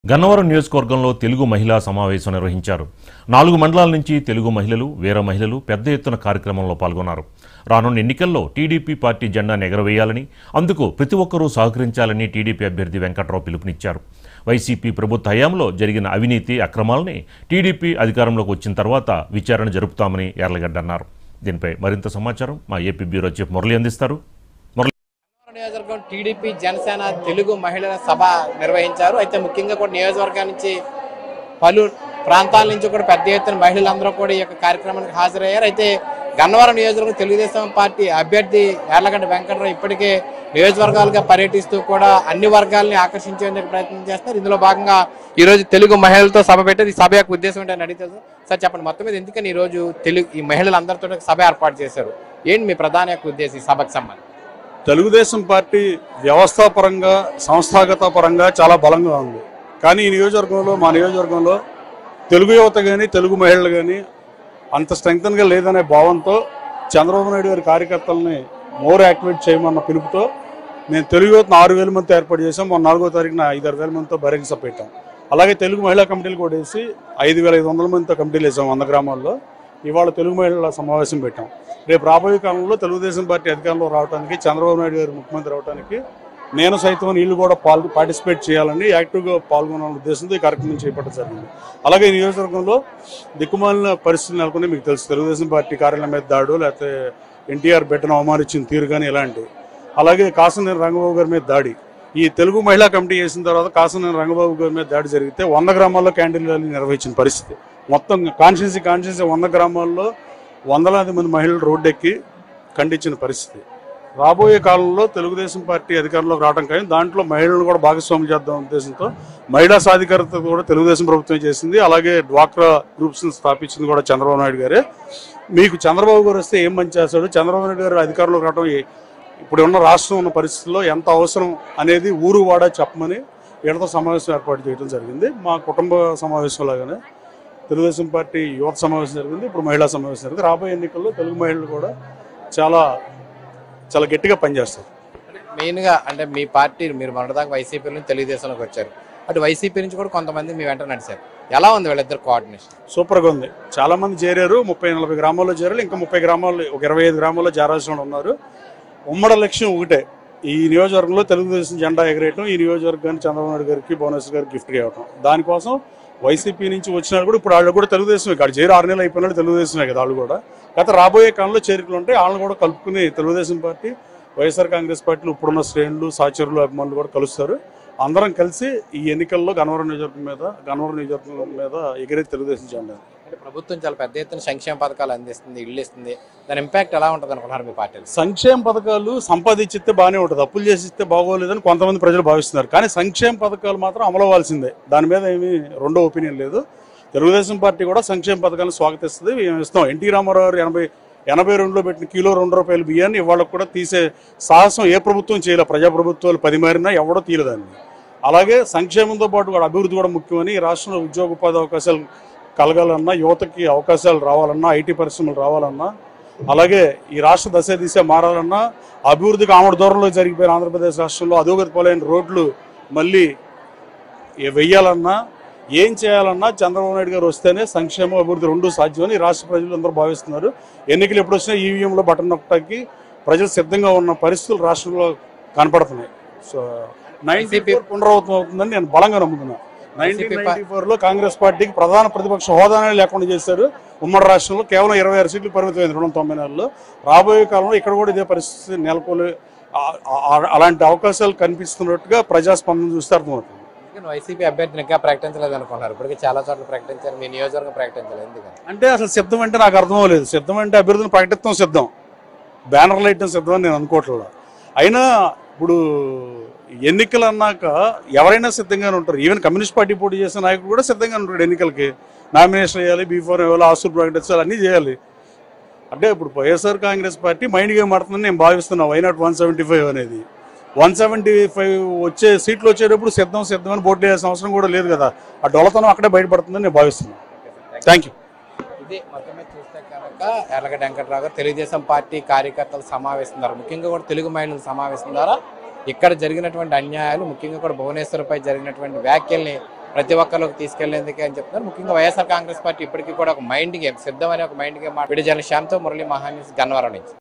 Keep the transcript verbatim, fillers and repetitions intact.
గన్నవరం నియోజకవర్గంలో తెలుగు మహిళా సమావేశం నిర్వహించారు. నాలుగు మండలాల నుంచి తెలుగు మహిళలు, వీర మహిళలు పెద్ద ఎత్తున కార్యక్రమంలో పాల్గొన్నారు. రానున్న ఎన్నికల్లో టీడీపీ పార్టీ జెండాను ఎగరవేయాలని, అందుకు ప్రతి ఒక్కరూ సహకరించాలని టీడీపీ అభ్యర్థి వెంకట్రావు పిలుపునిచ్చారు. వైసీపీ ప్రభుత్వ హయాంలో జరిగిన అవినీతి అక్రమాలని టీడీపీ అధికారంలోకి వచ్చిన తర్వాత విచారణ జరుపుతామని యార్లగడ్డ అన్నారు. దీనిపై మరింత సమాచారం మా ఏపీ బ్యూరో చీఫ్ మురళి అందిస్తారు. నియోజకవర్గం టీడీపీ జనసేన తెలుగు మహిళల సభ నిర్వహించారు. అయితే ముఖ్యంగా కూడా నియోజకవర్గం నుంచి పలు ప్రాంతాల నుంచి కూడా పెద్ద ఎత్తున మహిళలందరూ కూడా ఈ యొక్క కార్యక్రమానికి హాజరయ్యారు. అయితే గన్నవరం నియోజకవర్గం తెలుగుదేశం పార్టీ అభ్యర్థి యార్లగడ్డ వెంకట్రావు ఇప్పటికే నియోజకవర్గాలుగా పర్యటిస్తూ కూడా అన్ని వర్గాలని ఆకర్షించేందుకు ప్రయత్నం చేస్తారు. ఇందులో భాగంగా ఈ రోజు తెలుగు మహిళలతో సభ పెట్టారు. ఈ సభ యొక్క ఉద్దేశం ఏంటని అడిగితే సార్ చెప్పండి, మొత్తం మీద ఎందుకని ఈ రోజు తెలుగు ఈ మహిళలందరితో సభ ఏర్పాటు చేశారు, ఏంటి మీ ప్రధాన యొక్క ఉద్దేశం ఈ సభకు సంబంధించి? తెలుగుదేశం పార్టీ వ్యవస్థాపరంగా సంస్థాగత పరంగా చాలా బలంగా ఉంది. కానీ ఈ నియోజకవర్గంలో మా నియోజకవర్గంలో తెలుగు యువత కానీ తెలుగు మహిళలు కానీ అంత స్ట్రెంగ్తన్గా లేదనే భావంతో చంద్రబాబు నాయుడు గారి కార్యకర్తలని మోర్ యాక్టివేట్ చేయమన్న పిలుపుతో నేను తెలుగు యువతను ఆరు వేల మందితో ఏర్పాటు చేసాం. మొన్న నాలుగో తారీఖున ఐదారు వేల మందితో బహిరంగ పెట్టాం. అలాగే తెలుగు మహిళా కమిటీలు కూడా వేసి ఐదు వేల ఐదు వందల మందితో కమిటీలు వేసాం వంద గ్రామాల్లో. ఇవాళ తెలుగు మహిళల సమావేశం పెట్టాం. రేపు రాబోయే కాలంలో తెలుగుదేశం పార్టీ అధికారంలో రావడానికి, చంద్రబాబు నాయుడు గారు ముఖ్యమంత్రి అవడానికి నేను సైతం వీళ్ళు కూడా పాల్ పార్టిసిపేట్ చేయాలని యాక్టివ్గా పాల్గొనాలనే ఉద్దేశంతో ఈ కార్యక్రమం చేపట్టడం జరిగింది. అలాగే ఈ నియోజకవర్గంలో దిక్కుమాలిన పరిస్థితులు నెలకొని మీకు తెలుసు, తెలుగుదేశం పార్టీ కార్యాలయం మీద దాడు, లేకపోతే ఎన్టీఆర్ బిడ్డను అవమానించిన తీరు కానీ ఇలాంటివి. అలాగే కాసనేని రంగబాబు గారి మీద దాడి, ఈ తెలుగు మహిళా కమిటీ చేసిన తర్వాత కాసనేని రంగబాబు గారి మీద దాడి జరిగితే వంద గ్రామాల్లో క్యాంటీన్ ర్యాలీ నిర్వహించిన పరిస్థితి. మొత్తం కాన్స్టిట్యున్సీ కాన్స్టిట్యున్సీ వంద గ్రామాల్లో వందలాది మంది మహిళలు రోడ్డెక్కి ఖండించిన పరిస్థితి. రాబోయే కాలంలో తెలుగుదేశం పార్టీ అధికారంలోకి రావడం కానీ దాంట్లో మహిళలను కూడా భాగస్వామ్యం చేద్దాం ఉద్దేశంతో మహిళా సాధికారత కూడా తెలుగుదేశం ప్రభుత్వం చేసింది. అలాగే డ్వాక్రా గ్రూప్స్ని స్థాపించింది కూడా చంద్రబాబు నాయుడు గారే. మీకు చంద్రబాబు గారు వస్తే ఏం మంచి చేస్తాడు, చంద్రబాబు నాయుడు గారు అధికారంలోకి రావడం ఇప్పుడు ఉన్న రాష్ట్రం ఉన్న పరిస్థితుల్లో ఎంత అవసరం అనేది ఊరు వాడా చెప్పమని వీళ్ళతో సమావేశం ఏర్పాటు చేయడం జరిగింది. మా కుటుంబ సమావేశం లాగానే తెలుగుదేశం పార్టీ యువత సమావేశం జరిగింది, ఇప్పుడు మహిళా సమావేశం జరిగింది. రాబోయే ఎన్నికల్లో తెలుగు మహిళలు కూడా చాలా చాలా గట్టిగా పనిచేస్తారు. మెయిన్గా అంటే మీ పార్టీ మీరు మొన్నటిదాకా వైసీపీ నుంచి తెలుగుదేశంలోకి వచ్చారు, అటు వైసీపీ నుంచి కూడా కొంతమంది మీ వెంట నడిచారు. ఎలా ఉంది వీళ్ళిద్దరు కోఆర్డినేషన్? సూపర్గా ఉంది. చాలా మంది చేరారు, ముప్పై నలభై గ్రామాల్లో చేరారు, ఇంకా ముప్పై గ్రామాల్లో ఒక ఇరవై ఐదు గ్రామాల్లో చేరాల్సిన ఉన్నారు. ఉమ్మడి లక్ష్యం ఒకటే, ఈ నియోజకవర్గంలో తెలుగుదేశం జెండా ఎగరేయటం, ఈ నియోజకవర్గాన్ని చంద్రబాబు నాయుడు గారికి భువనేశ్వర్ గారికి గిఫ్ట్గా ఇవ్వటం. దానికోసం వైసీపీ నుంచి వచ్చినారు కూడా ఇప్పుడు వాళ్ళు కూడా తెలుగుదేశమే కాదు, చేరు ఆరు నెలలు అయిపోయినాడు తెలుగుదేశమే కదా వాళ్ళు కూడా. గత రాబోయే కాలంలో చేరికలు ఉంటాయి, వాళ్ళని కూడా కలుపుకుని తెలుగుదేశం పార్టీ వైఎస్ఆర్ కాంగ్రెస్ పార్టీలు ఇప్పుడున్న శ్రేణులు సహచరులు అభిమానులు కూడా కలుస్తారు. అందరం కలిసి ఈ ఎన్నికల్లో గన్నవరం నియోజకవర్గం మీద గన్నవరం నియోజకవర్గం మీద ఎగిరే తెలుగుదేశం జెండా. అంటే ప్రభుత్వం చాలా పెద్ద ఎత్తున సంక్షేమ పథకాలు అందిస్తుంది, ఇల్లు ఇస్తుంది, దాని ఇంపాక్ట్ ఎలా ఉంటుంది అనుకున్నారు మీ పార్టీలో? సంక్షేమ పథకాలు సంపాదించితే బాగానే ఉంటుంది, అప్పులు చేసి ఇస్తే బాగోలేదని కొంతమంది ప్రజలు భావిస్తున్నారు. కానీ సంక్షేమ పథకాలు మాత్రం అమలవ్వాల్సిందే, దాని మీద ఏమీ రెండో ఒపీనియన్ లేదు. తెలుగుదేశం పార్టీ కూడా సంక్షేమ పథకాలను స్వాగతిస్తుంది, మేము ఇస్తాం. ఎన్టీ రామారావు గారు ఎనభై ఎనభై రెండులో పెట్టిన కిలో రెండు రూపాయల బియ్యాన్ని ఇవాళ కూడా తీసే సాహసం ఏ ప్రభుత్వం చేయలే. ప్రజాప్రభుత్వాలు పది మారినా ఎవడో తీయలేదాన్ని. అలాగే సంక్షేమంతో పాటు కూడా అభివృద్ధి కూడా ముఖ్యమని, ఈ రాష్ట్రంలో ఉద్యోగ ఉపాధి అవకాశాలు కలగాలన్నా, యువతకి అవకాశాలు రావాలన్నా, ఐటీ పరిశ్రమలు రావాలన్నా, అలాగే ఈ రాష్ట్ర దశ దిశ మారాలన్నా, అభివృద్ధికి ఆమడ దూరంలో జరిగిపోయిన ఆంధ్రప్రదేశ్ రాష్ట్రంలో అధోగతి పాలైన రోడ్లు మళ్ళీ వెయ్యాలన్నా, ఏం చేయాలన్నా చంద్రబాబు నాయుడు గారు వస్తేనే సంక్షేమ అభివృద్ధి రెండు సాధ్యమని రాష్ట్ర ప్రజలు అందరూ భావిస్తున్నారు. ఎన్నికలు ఎప్పుడు వచ్చినా ఈవీఎంలో బటన్ నొక్కడానికి ప్రజలు సిద్ధంగా ఉన్న పరిస్థితులు రాష్ట్రంలో కనపడుతున్నాయి. సో నైన్టీ ఫోర్ పునరావృతం అవుతుందని నేను బలంగా నమ్ముతున్నాను. నైన్టీన్ నైన్టీ ఫోర్ లో కాంగ్రెస్ పార్టీకి ప్రధాన ప్రతిపక్ష హోదానే లేకుండా చేశారు. ఉమ్మడి రాష్ట్రంలో కేవలం ఇరవై ఆరు సీట్లు పరిమితమైంది రెండు వందల తొంభై నాలుగులో. రాబోయే కాలంలో ఇక్కడ కూడా ఇదే పరిస్థితి నెలకొలి అలాంటి అవకాశాలు కనిపిస్తున్నట్టుగా ప్రజాస్పందన చూస్తే అర్థమవుతుంది. వైసీపీ అభ్యర్థిని ఇంకా ప్రకటించలేదు అనుకున్నారు, ఇప్పటికీ చాలా చోట్ల ప్రకటించారు, మీ నియోజకవర్గం ప్రకటించలేదు ఎందుకని? అంటే అసలు సిద్ధం అంటే నాకు అర్థం అవ్వలేదు. సిద్ధం అంటే అభ్యర్థిని ప్రకటిస్తాం సిద్ధం, బ్యానర్లు వేయటం సిద్ధం అని నేను అనుకోవట్లేదు. అయినా ఇప్పుడు ఎన్నికలు అన్నాక ఎవరైనా సిద్ధంగానే ఉంటారు. ఈవెన్ కమ్యూనిస్ట్ పార్టీ పోటీ చేసిన నాయకుడు కూడా సిద్ధంగా ఉంటాడు. ఎన్నికలకి నామినేషన్ వేయాలి, బీఫోర్ ఇవ్వాలి, ఆస్తులు ప్రకటించాలి, అన్నీ చేయాలి. అంటే ఇప్పుడు YSR Congress party mind game ఆడుతుందని నేను భావిస్తున్నాను. Why not one seventy five అనేది వన్ సెవెంటీ ఫైవ్ వచ్చే సీట్లు వచ్చేటప్పుడు సిద్ధం సిద్ధం అని పోటీ చేయాల్సిన అవసరం కూడా లేదు కదా. ఆ డొలతనం అక్కడే బయటపడుతుందని నేను భావిస్తున్నాను. Thank you. ఇది మొత్తమే చూస్తే కనుక యార్లగడ్డ వెంకట్రావు గారు తెలుగుదేశం పార్టీ కార్యకర్తలు సమావేశం ద్వారా, ముఖ్యంగా కూడా తెలుగు మహిళల సమావేశం ద్వారా ఇక్కడ జరిగినటువంటి అన్యాయాలు, ముఖ్యంగా కూడా భువనేశ్వర్పై జరిగినటువంటి వ్యాఖ్యల్ని ప్రతి ఒక్కరికి తీసుకెళ్లేందుకే అని చెప్తున్నారు. ముఖ్యంగా వైఎస్ఆర్ కాంగ్రెస్ పార్టీ ఇప్పటికీ కూడా ఒక మైండ్ గేమ్ సిద్ధమనే ఒక మైండ్ గేమ్ విడుదల శ్యామ్తో మురళీ మహాన్యూస్ గన్నవరం నుంచి.